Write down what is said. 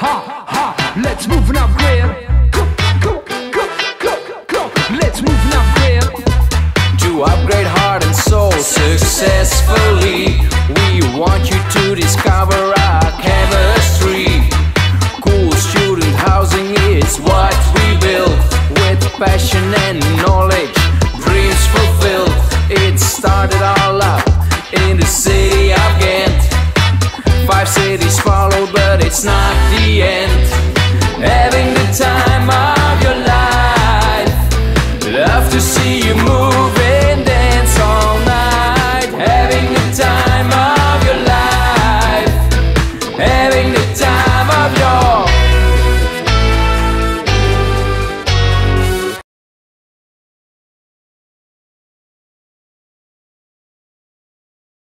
ha, ha. Let's move and upgrade. Let's move and upgrade. To upgrade heart and soul successfully, we want you to discover our chemistry. Cool student housing is what we build, with passion and knowledge, dreams fulfilled. It started all up in the city of Ghent. 5 cities followed, but it's not